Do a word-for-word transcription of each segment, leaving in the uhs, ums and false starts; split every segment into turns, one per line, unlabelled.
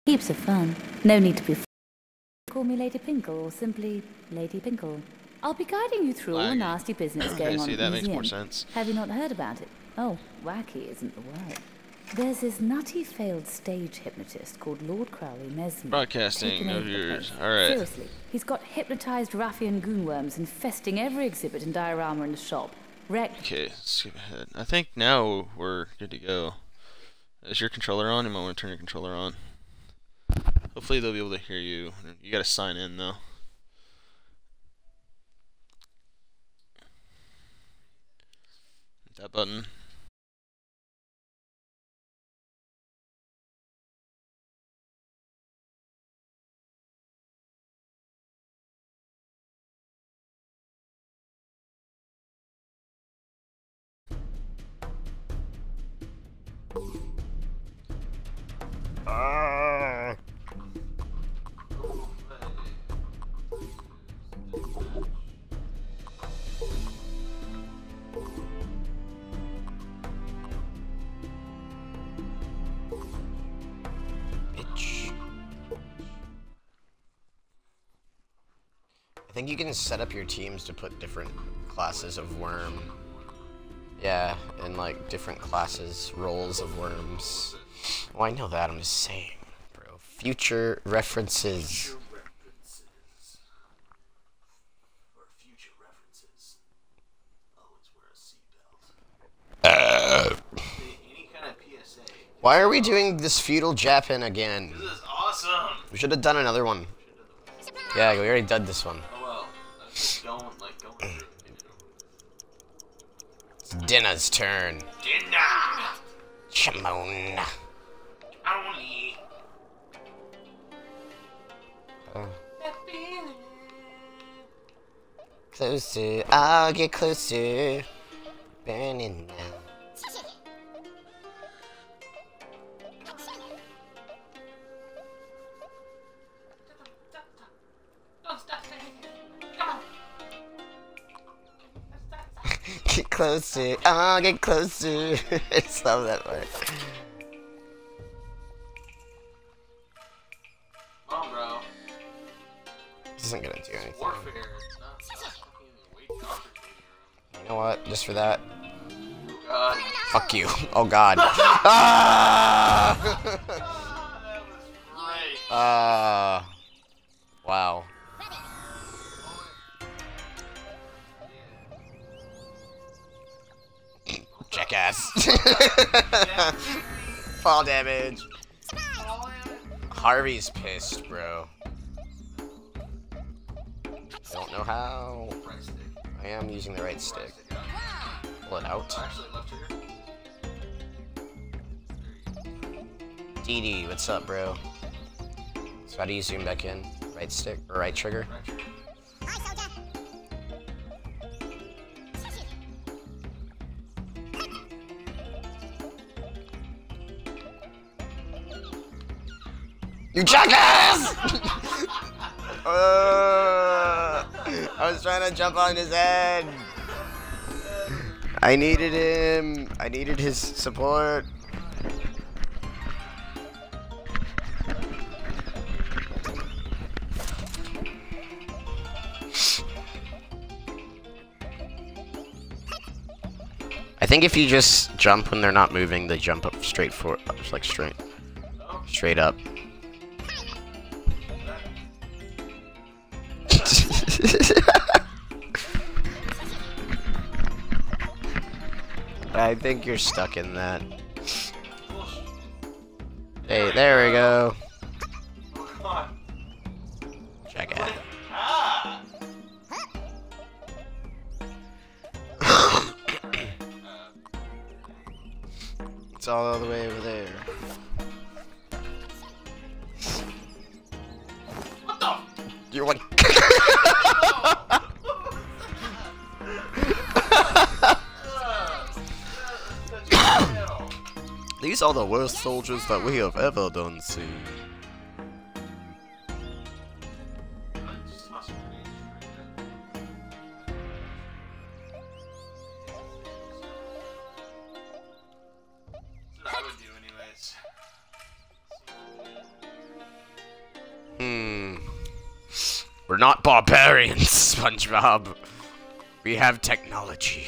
Heaps of fun. No need to be f Call me Lady Pinkle or simply Lady Pinkle. I'll be guiding you through all the nasty business going
okay,
on
see,
at
that
the
makes
museum.
more sense.
Have you not heard about it? Oh, wacky isn't the word. There's this nutty failed stage hypnotist called Lord Crowley Mesmer.
Broadcasting, no viewers. Alright.
Seriously, he's got hypnotized ruffian goonworms infesting every exhibit and diorama in the shop. Wreck.
Okay, skip ahead. I think now we're good to go. Is your controller on? You might want to turn your controller on. Hopefully they'll be able to hear you. You gotta sign in though. That button. Ah.
Bitch. I think you can set up your teams to put different classes of worm. Yeah, and like different classes, roles of worms. Oh, I know that, I'm just saying, bro. Future references. Uh, why are we doing this feudal Japan again?
This is awesome.
We should have done another one. Yeah, we already did this one.
Oh well. Don't like don't.
It's Dinah's turn.
Dinah.
Shimon.
Only.
Oh. Closer, I'll get closer. Burning now. Get closer, I'll get closer. I just love that part.
Come on, bro.
This isn't gonna do anything.
Warfare.
You know what? Just for that.
God.
Fuck you. Oh god. Ah!
That was great.
Uh, wow. Jackass. Fall damage. Harvey's pissed, bro. Don't know how. I am using the right stick. Pull it out. D D, what's up, bro? So how do you zoom back in? Right stick or right trigger? You jackass! uh, I was trying to jump on his head. I needed him. I needed his support. I think if you just jump when they're not moving, they jump up straight for just like straight, straight up. I think you're stuck in that. Hey, there we go. Check it. It's all the way over there.
What the?
You're like. These are the worst soldiers that we have ever done seen. Hmm. We're not barbarians, SpongeBob. We have technology.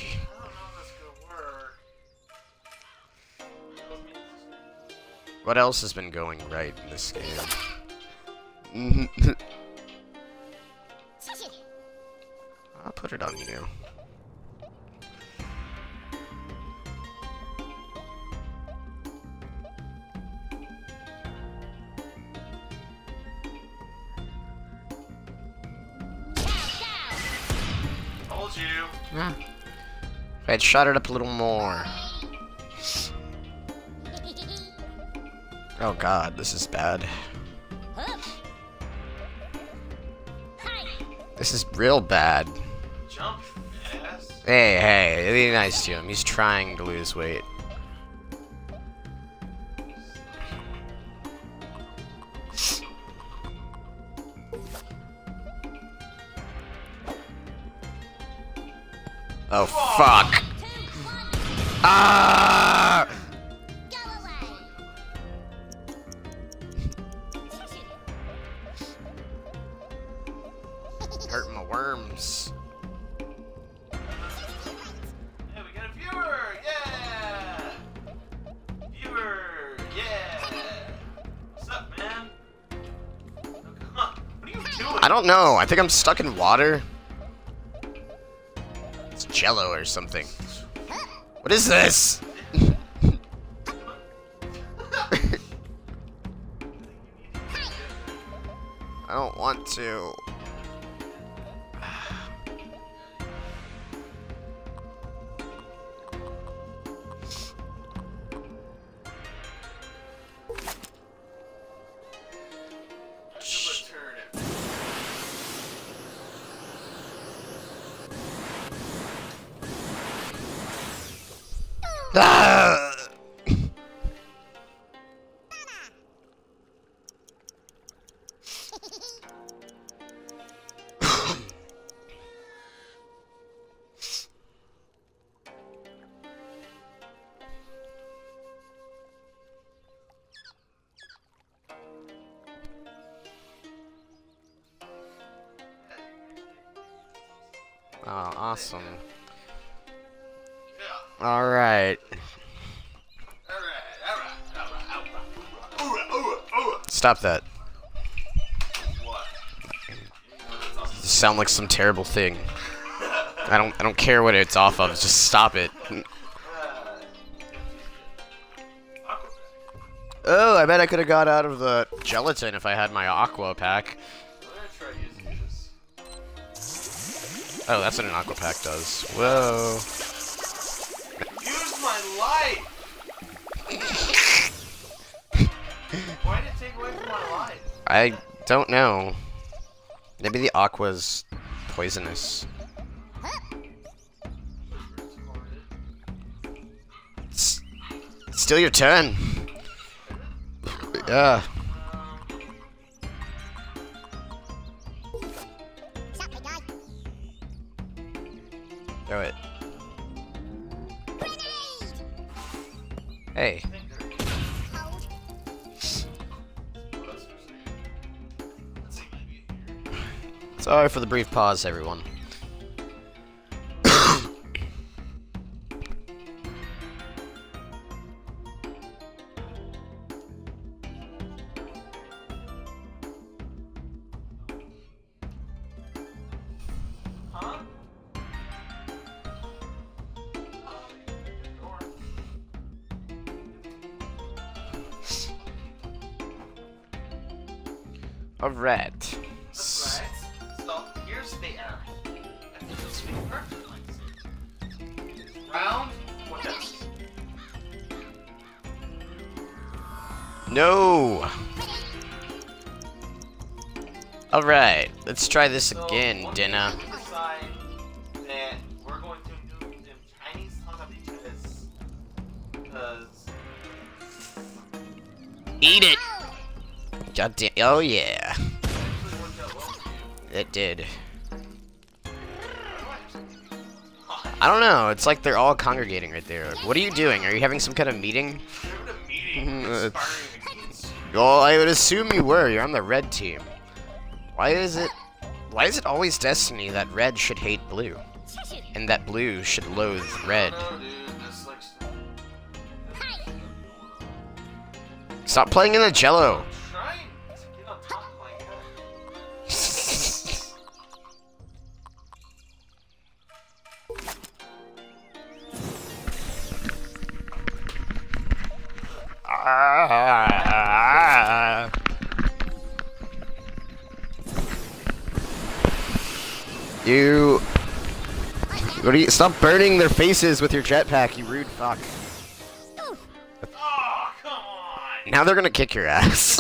What else has been going right in this game? I'll put it on you.
Told you.
Yeah. I'd shot it up a little more. Oh god, this is bad. This is real bad.
Jump, ass.
Hey, hey, be nice to him. He's trying to lose weight. Oh, fuck. Ah! Hurting my worms.
Hey, we got a viewer! Yeah! Viewer! Yeah! What's up, man? Oh, come on. What are you doing?
I don't know. I think I'm stuck in water. It's Jello or something. What is this? I don't want to. Ah! Oh, awesome. All right. Stop that. You sound like some terrible thing. I don't I don't care what it's off of, just stop it. Oh, I bet I could have got out of the gelatin if I had my aqua pack. Oh, that's what an aqua pack does. Whoa.
Use my life! Why did it take away from my life?
I don't know. Maybe the aqua's poisonous. It's still your turn. Yeah. Do it. Hey. Sorry for the brief pause, everyone. Alright.
So, here's the error. I think it's being perfect like this. Round, what else?
No! Alright, let's try this again,
so,
Dinah.
Decide that we're going to do them Chinese hunkabichas because
Eat it! God damn. Oh, yeah. It did. I don't know. It's like they're all congregating right there. What are you doing? Are you having some kind of meeting?
We're in a meeting.
Well, I would assume you were. You're on the red team. Why is it... Why is it always destiny that red should hate blue? And that blue should loathe red?
No, dude, this like.
Stop playing in the jello!
I'm trying to get on top of my head.
Ah. You... What do you... Stop burning their faces with your jetpack, you rude fuck.
Oh, come on!
Now they're gonna kick your ass.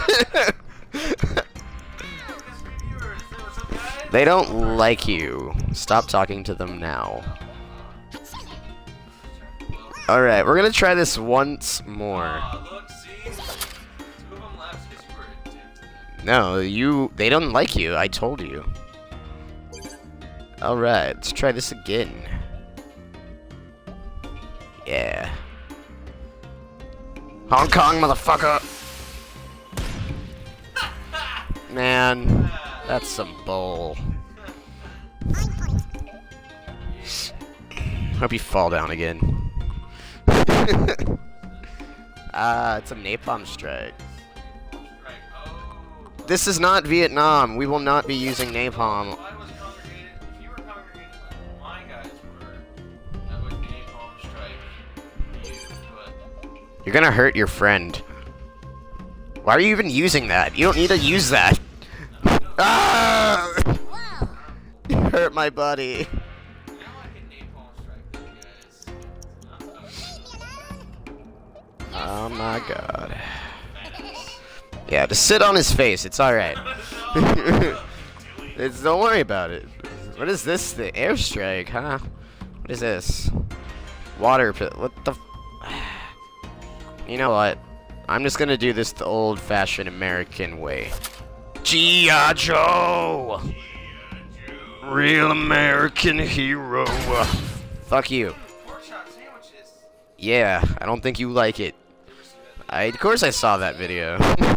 They don't like you. Stop talking to them now. Alright, we're gonna try this once more.
Uh, look, see? Two of them left because you were addicted.
No, you... They don't like you, I told you. Alright, let's try this again. Yeah. Hong Kong, motherfucker! Man, that's some bull. Hope you fall down again. Ah, it's a napalm strike.
Right, oh.
This is not Vietnam. We will not be using napalm.
If I was congregated, if you were congregated like my guys were, that would napalm strike you, but...
You're gonna hurt your friend. Why are you even using that? You don't need to use that. Ah! You hurt my buddy.
Now I can napalm strike them guys.
Oh my god. Yeah, just sit on his face. It's alright. It's, don't worry about it. What is this? The airstrike, huh? What is this? Water pit. What the? F you know what? I'm just gonna do this the old-fashioned American way. G I Joe! Real American hero. Fuck you.
Pork chop sandwiches.
Yeah, I don't think you like it. I, of course I saw that video.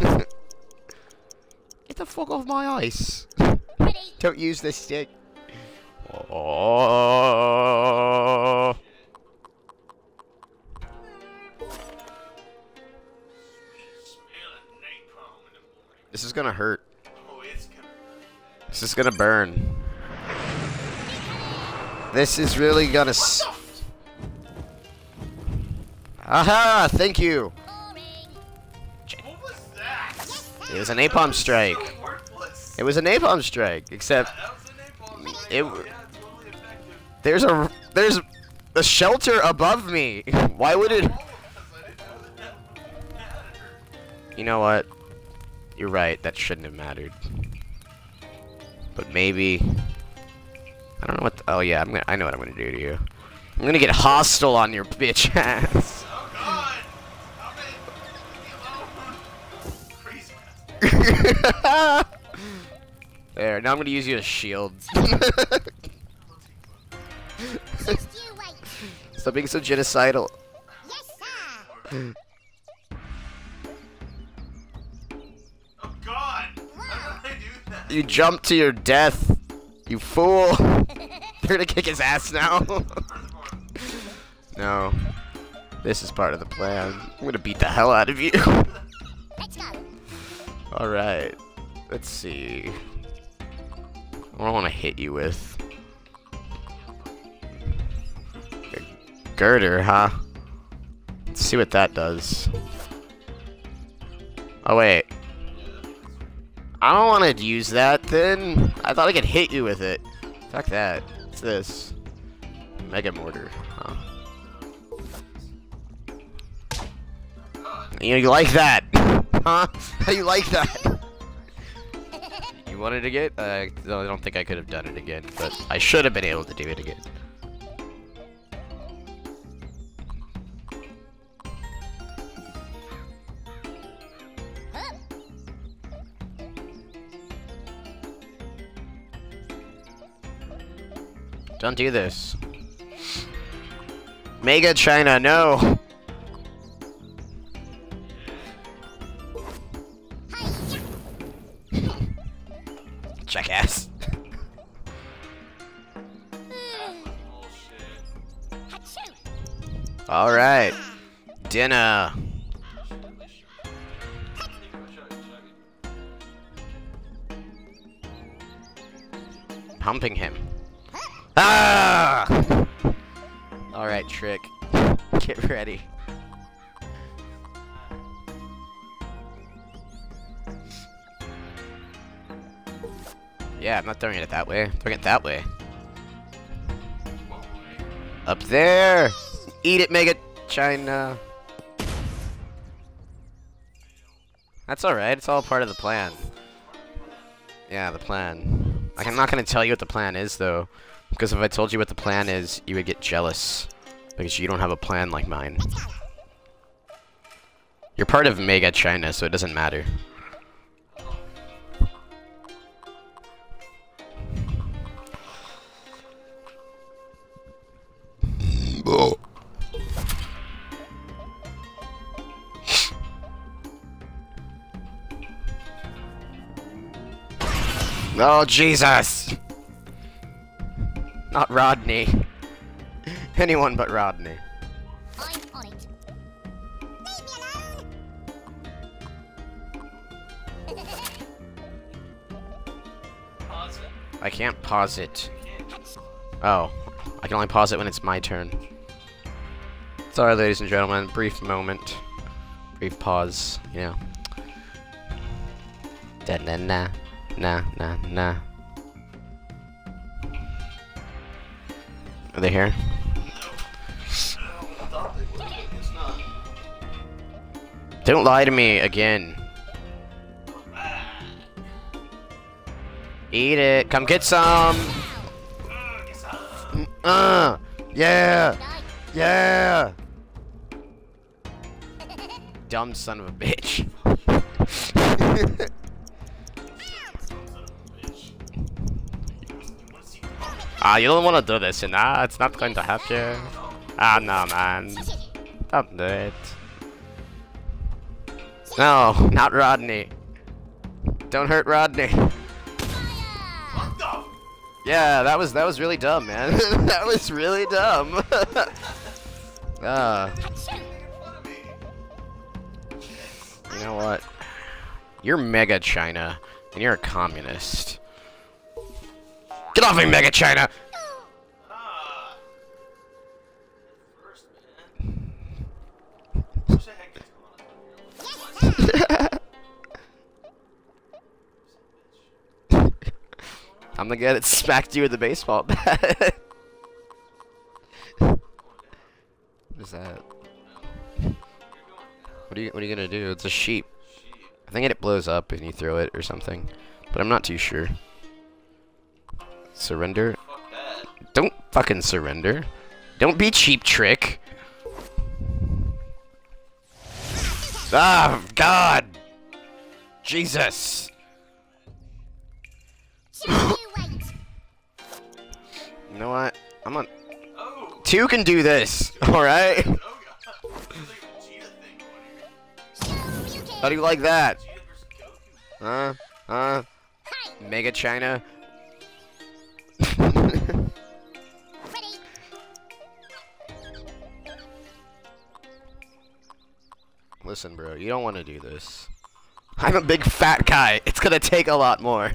Get the fuck off my ice. Don't use this stick. Oh. This is gonna hurt.
Oh, it's gonna.
This is gonna burn. This is really gonna s- Aha! Thank you!
What was that?
It was a napalm strike.
So worthless.
It was a napalm strike, except
That was a napalm strike.
it-
Oh, yeah, totally effective.
there's a there's a shelter above me. Why would it?
All of us, I didn't know that that mattered.
You know what? You're right. That shouldn't have mattered. But maybe I don't know what. The, oh yeah, I'm gonna. I know what I'm gonna do to you. I'm gonna get hostile on your bitch ass.
Oh god! Stop it! Leave me alone! Crazy man.
There. Now I'm gonna use you as shield. Stop being so genocidal.
Oh god! How did I do that?
You jumped to your death. You fool. You're gonna kick his ass now. No. This is part of the plan. I'm gonna beat the hell out of you. Alright. Let's see. What do I want to hit you with? A girder, huh? Let's see what that does. Oh, wait. I don't want to use that then. I thought I could hit you with it. Fuck that. What's this? Mega mortar, huh? You, you like that? Huh? How you like that? You wanted to get? Uh, I don't think I could have done it again, but I should have been able to do it again. Don't do this. Mega China, no! jackass. All right, dinner. Pumping him. Ah! All right, Trick. Get ready. Yeah, I'm not throwing it that way. I'm throwing it that way. Up there! Eat it, Mega China! That's alright, it's all part of the plan. Yeah, the plan. Like, I'm not gonna tell you what the plan is, though. Because if I told you what the plan is, you would get jealous. Because you don't have a plan like mine. You're part of Mega China, so it doesn't matter. Oh. Oh, Jesus! Not Rodney. Anyone but Rodney.
I'm on it. Leave me alone.
Pause it.
I can't pause it. Oh. I can only pause it when it's my turn. Sorry, ladies and gentlemen. Brief moment. Brief pause. You know. Da na na. Na na na. Are they here? Don't lie to me again. Eat it. Come get some. Uh, yeah. Yeah. Dumb son of a bitch. Ah, you don't want to do this, and ah, it's not going to happen. Ah, no, man. Don't do it. No, not Rodney. Don't hurt Rodney. Yeah, that was that was really dumb, man. That was really dumb. Ah. You know what? You're Mega China, and you're a communist. Get off me, Mega China!
Ah. First, man. What the heck is going on?
I'm the guy that smacked you with the baseball bat. What is that? What are you What are you gonna do? It's a sheep. I think it blows up and you throw it or something, but I'm not too sure. Surrender?
Fuck that.
Don't fucking surrender. Don't be cheap, Trick. Ah, God. Jesus. You know what? I'm on.
Oh.
Two can do this, alright?
Oh god. This is like a Vegeta thing going here.
How do you like that?
Vegeta versus Goku.
Huh? Huh? Mega China?
Ready.
Listen, bro, you don't want to do this. I'm a big fat guy. It's gonna take a lot more.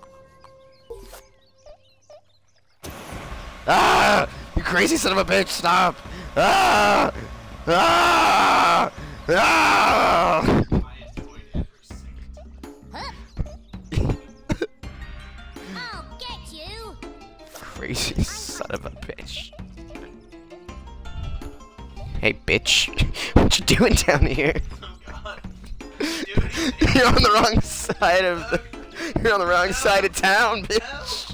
Ah! You crazy son of a bitch! Stop! Ah! Ah! Ah!
I enjoyed every second.
I'll get you.
Crazy son of a bitch. Hey, bitch. What you doing down here?
Oh god. Dude,
You're on the wrong side of the... You're on the wrong side of town, bitch.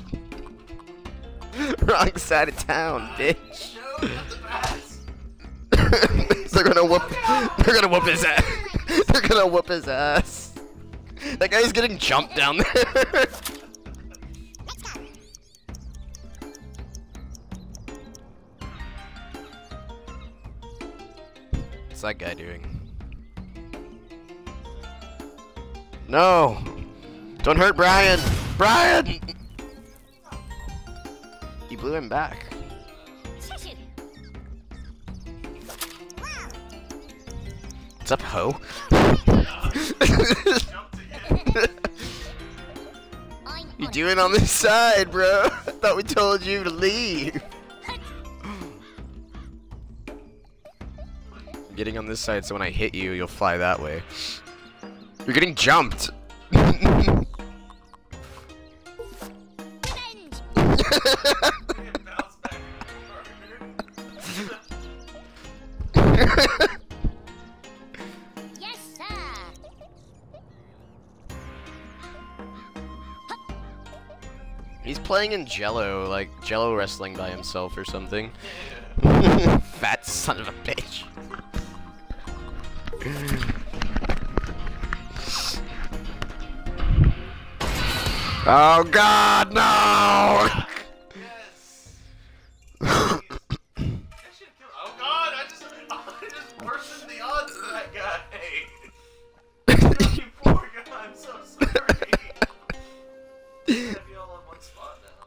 Wrong side of town, bitch.
no, not the bats.
They're gonna whoop. They're gonna whoop his ass. They're gonna whoop his ass. That guy's getting jumped down there. What's that guy doing? No! Don't hurt Brian! Brian! You blew him back. What's up, ho? You doing on this side, bro? I thought we told you to leave. Getting on this side so when I hit you, you'll fly that way. You're getting jumped.
Yes, sir.
He's playing in Jello, like Jello wrestling by himself or something. Fat son of a bitch. Oh God, no!
Yes. That should kill. Oh God, I just, I just worsened the odds for that guy. You poor guy, I'm so sorry. I have you all on one spot now.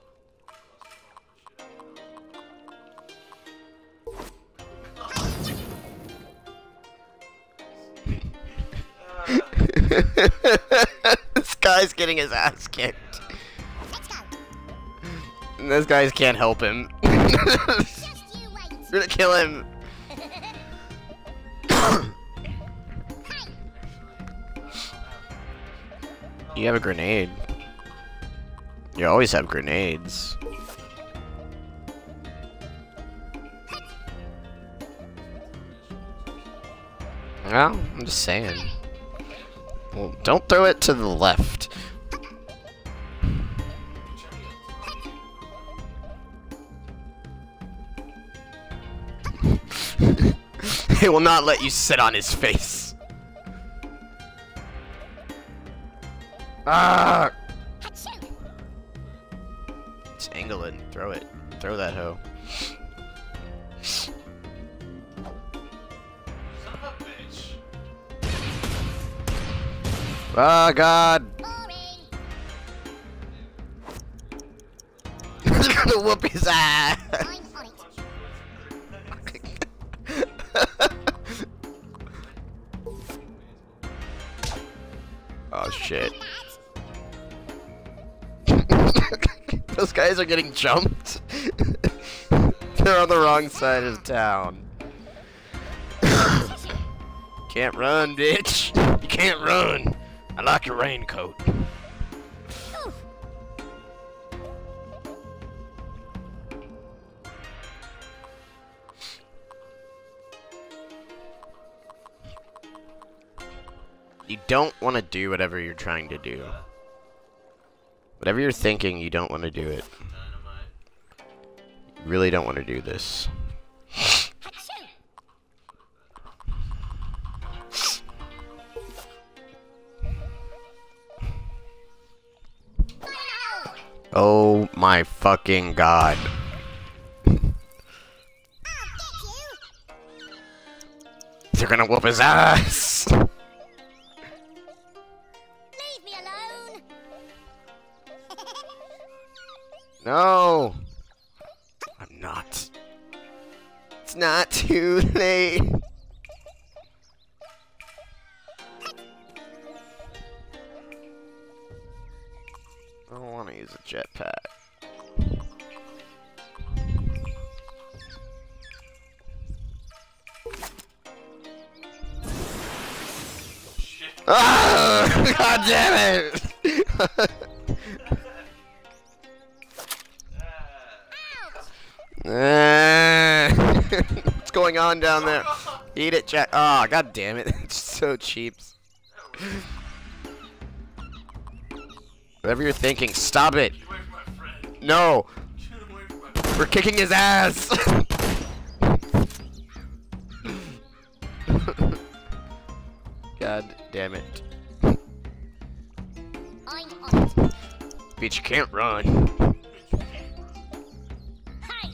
This guy's getting his ass kicked.
Let's go.
And those guys can't help him.
Just you wait.
We're gonna kill him. You have a grenade. You always have grenades. Well, I'm just saying. Well, don't throw it to the left. He will not let you sit on his face. Ah! Just angle it and throw it. Throw that hoe.
Son of a bitch.
Oh God!
Boring.
He's gonna whoop his ass.
I'm on it.
Oh shit. Those guys are getting jumped. They're on the wrong side of town. Can't run, bitch. You can't run. I like your raincoat. You don't want to do whatever you're trying to do. Whatever you're thinking, you don't want to do it.
Dynamite.
You really don't want to do this. Oh my fucking God. They're gonna whoop his ass.
Leave me alone.
No. I'm not. It's not too late. I don't want to use a jetpack. Ah! God damn it! Ah. What's going on down there? Eat it, Jack. Oh, God damn it! It's so cheap. Whatever you're thinking, stop it.
Get away from my friend.
No,
Get away from my friend.
we're kicking his ass. God damn it.
I'm on it.
Bitch, you can't run.
Hey.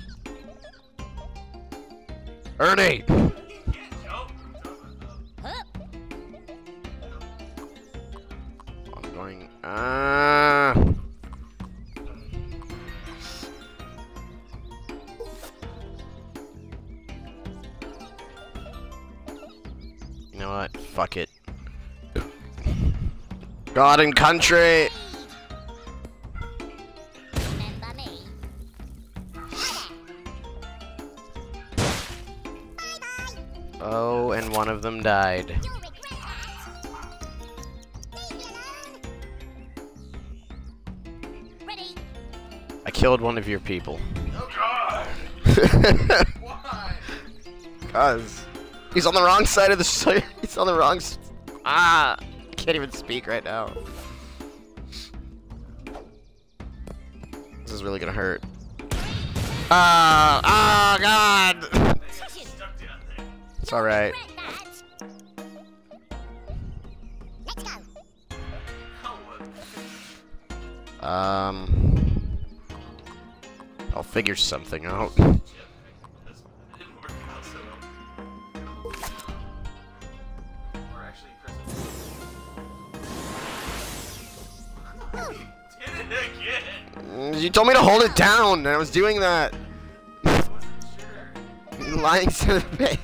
Ernie!
He can't jump.
Huh?
I'm going. Ah. fuck it. God and country!
Remember me.
Oh, and one of them died.
You'll regret that. Leave me alone. Ready?
I killed one of your people.
Oh god! Why?
Cause he's on the wrong side of the s- he's on the wrong s- ah I can't even speak right now. This is really gonna hurt. Ah, ah, God!
They got stuck down there.
It's alright.
Regret that. Let's go.
Oh, what?
Um, I'll figure something out.
That's, it didn't work out so well. Or actually, Chris. You did it again!
You told me to hold it down, and I was doing that.
I wasn't sure.
You're lying to the page.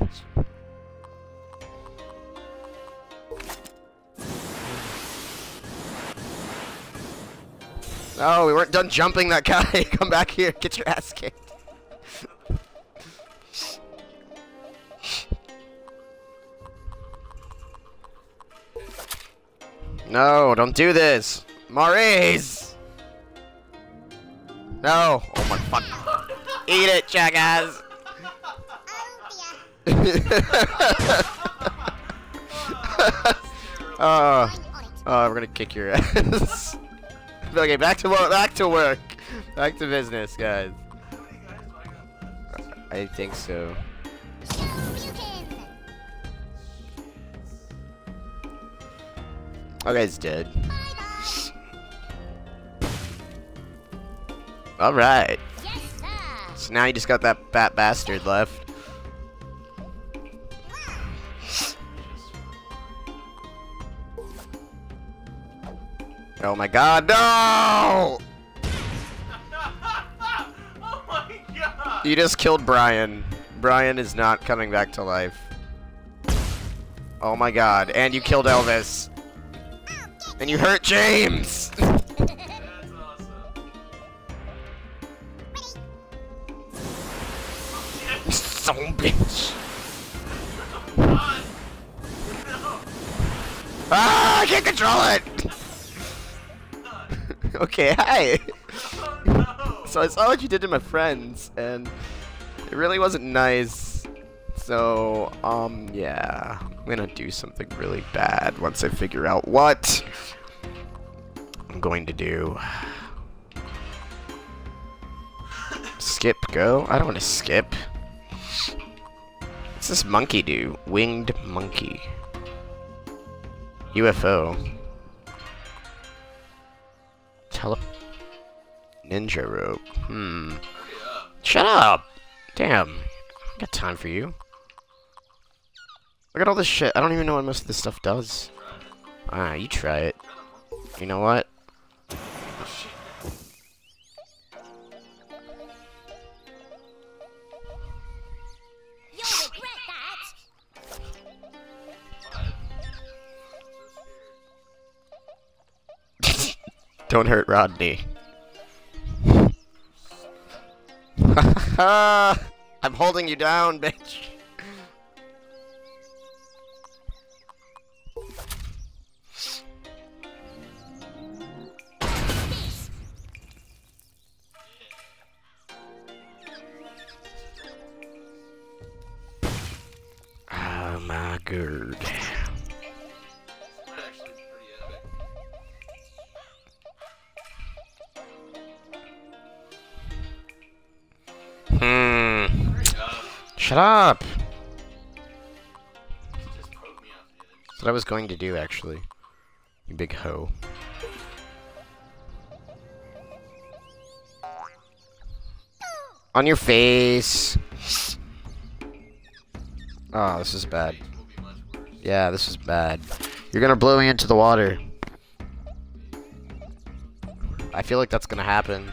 No, we weren't done jumping that guy. Come back here, get your ass kicked. No, don't do this. Maurice! No! Oh my fuck. Eat it, jackass!
Oh dear.
Oh,
I'm on it.
oh, we're gonna kick your ass. Okay, back to work. Back to work. Back to business, guys.
How many guys do I got left?
I think so.
Show Mutin.
Oh, guy's dead.
Bye bye.
All right.
Yes, sir.
So now you just got that bat bastard left. Oh my God, no!
Oh my god!
You just killed Brian. Brian is not coming back to life. Oh my God, and you killed Elvis. And you hurt James!
That's awesome.
Son of a bitch.
God! No!
Ah, I can't control it! Okay, hi!
Oh no!
So I saw what you did to my friends, and it really wasn't nice. So, um, yeah. I'm gonna do something really bad once I figure out what I'm going to do. Skip, go? I don't want to skip. What's this monkey do? Winged monkey. U F O. Tele... Ninja rope. Hmm.
Hurry up.
Shut up! Damn. I got time for you. Look at all this shit. I don't even know what most of this stuff does. Ah, you try it. You know what?
You'll regret that.
Don't hurt Rodney. I'm holding you down, bitch. Oh my god.
Actually, pretty epic.
Hmm.
Hurry up.
Shut up!
Just poke me off the edge.
That's what I was going to do, actually. You big hoe. On your face! Oh, this is bad.
Fate will be much worse.
Yeah, this is bad. You're gonna blow me into the water. I feel like that's gonna happen.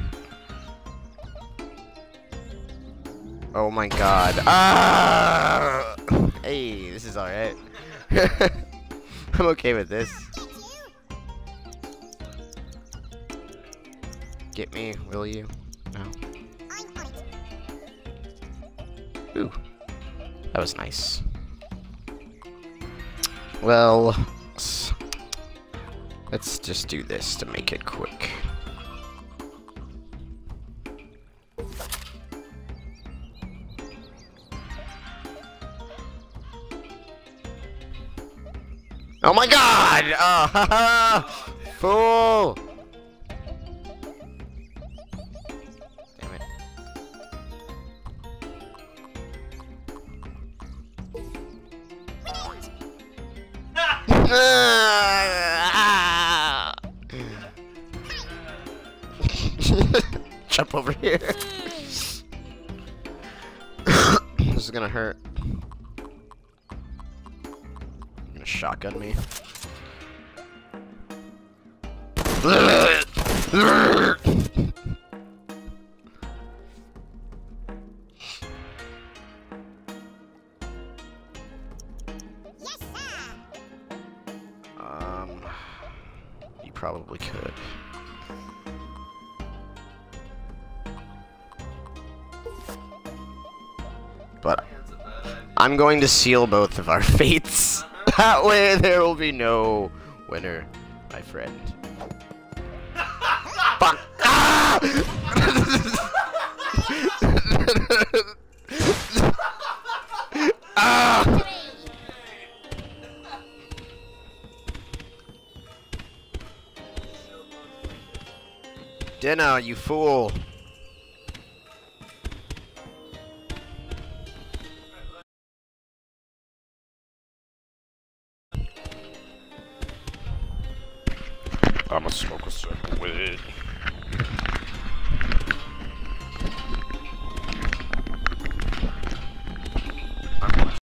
Oh my god. Ah! Hey, this is alright. I'm okay with this. Get me, will you? No. Ooh. That was nice. Well, let's, let's just do this to make it quick. Oh my god! Oh, haha! Fool! Damn it. Jump over here. This is gonna hurt. Gonna shotgun me.
Yes, sir.
Um, you probably could. But I'm going to seal both of our fates. That way there will be no winner, my friend. Fuck! Ah! Ah! Dinner, you fool!
I'ma smoke a circle with it.